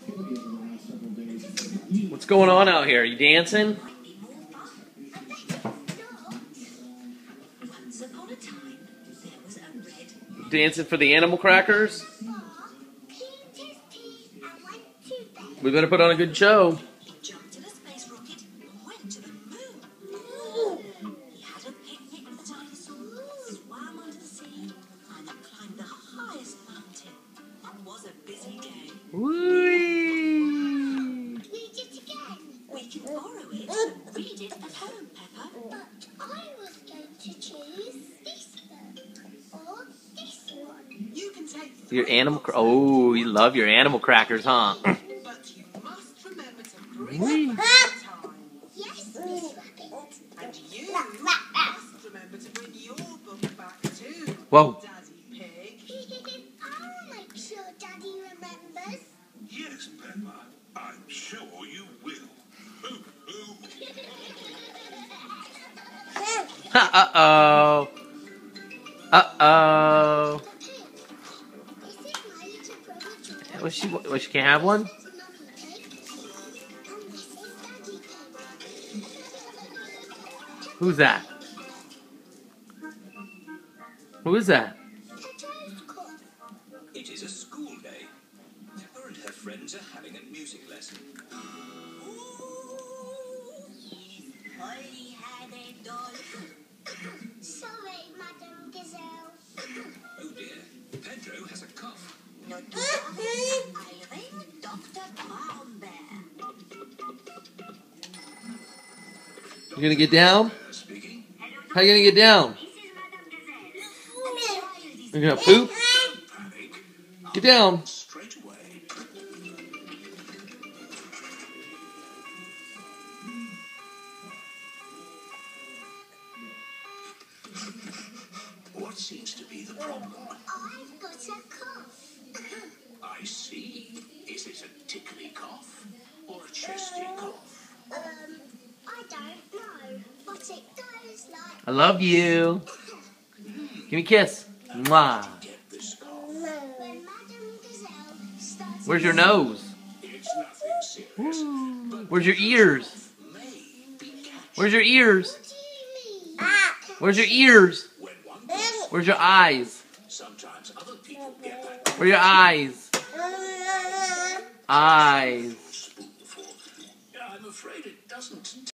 What's going on out here? Are you dancing? Dancing for the animal crackers? We better put on a good show. Whee! Read it again. We can borrow it and read it at home, Peppa. But I was going to choose this one or this one. You can take Your animal. Oh, you love your animal crackers, huh? But you must remember to bring them back in time. Yes, Miss Rabbit. And you must remember to bring your book back too. Whoa. Daddy Pig. I'll make sure Daddy remembers. Yes, Peppa. I'm sure you will. Uh-oh. Uh-oh. Well, she can't have one? Who's that? Who is that? It is a school day. Peppa and her friends are having a music lesson. Sorry, Madam Gazelle. Oh dear, Pedro has a cough. Not to worry, I'll ring Dr. Brown Bear. You gonna get down? Speaking. How you gonna get down? This is Madam Gazelle. You're gonna poop? Don't panic. Get down. Straight away. What seems to be the problem? I've got a cough. I see. Is it a tickly cough or a chesty cough? I don't know, but it goes like... I love you. Give me a kiss. Mwah. Get this cough. When Madam Gazelle starts... Where's your nose? It's nothing serious. Where's your ears? May be catchy. Where's your ears? What do you mean? Where's your ears? When one goes, Where's your eyes? sometimes other people get that Where are your eyes? Eyes. spoonful. I'm afraid it doesn't